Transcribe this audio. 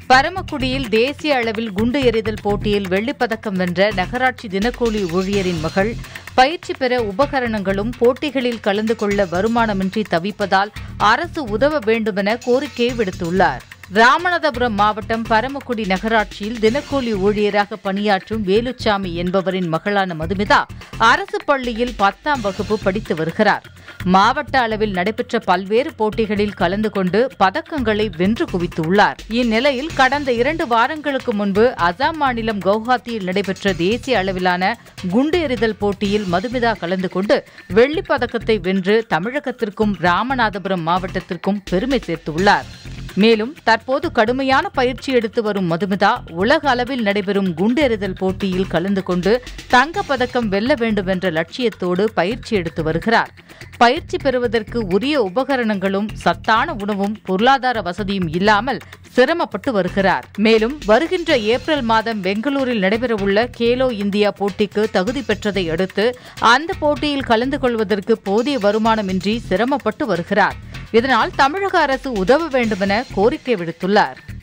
பரமக்குடியில் தேசிய அளவில் குண்டு எறிதல் போட்டியில் வெள்ளிப்பதக்கம் வென்ற நகராட்சி தினக்கூலி ஊழியரின் மகள் பயிற்சி பெற உபகரணங்களும் போட்டிகளில் கலந்து கொள்ள வருமானமின்றி தவிப்பதால் அரசு உதவ வேண்டுமென கோரிக்கை விடுத்துள்ளார். ராமநாதபுரம் மாவட்டம் பரமக்குடி நகராட்சியில் தினக்கூலி ஊழியராக பணியாற்றும் வேலுச்சாமி என்பவரின் மகளான மதுமிதா அரசு பள்ளியில் 10ஆம் வகுப்பு படித்து வருகிறார். மாவட்ட அளவில் நடைபெற்ற பல்வேறு போட்டிகளில் கலந்து கொண்டு பதக்கங்களை வென்று குவித்துள்ளார். இந்நிலையில் கடந்த 2 வாரங்களுக்கு முன்பு அசாம் மாநிலம் கவுஹாத்தியில் நடைபெற்ற தேசிய அளவிலான குண்டு எறிதல் போட்டியில் மதுமிதா கலந்து கொண்டு வெள்ளிப் பதக்கத்தை வென்று தமிழகத்திற்கும் ராமநாதபுரம் மாவட்டத்திற்கும் பெருமை சேர்த்துள்ளார். மேலும் தற்போது கடுமையான பயிற்சி எடுத்து வரும் மதுமிதா உலக அளவில் நடைபெறும் குண்டு எறிதல் போட்டியில் கலந்து கொண்டு தங்கப்பதக்கம் வெல்ல வேண்டும் என்ற லட்சியத்தோடு பயிற்சி எடுத்து வருகிறார். பயிற்சி பெறுவதற்கு உரிய உபகரணங்களும் சத்தான உணவும் பொருளாதார வசதியும் இல்லாமல் சிரமப்பட்டு வருகிறார். மேலும் வருகின்ற ஏப்ரல் மாதம் பெங்களூரில் நடைபெறவுள்ள கேலோ இந்தியா போட்டிக்கு தகுதி பெற்றதை அடுத்து அந்த போட்டியில் கலந்து கொள்வதற்கு போதிய வருமானமின்றி சிரமப்பட்டு வருகிறார். இதனால் தமிழக அரசு உதவ வேண்டுமென கோரிக்கை விடுத்துள்ளார்.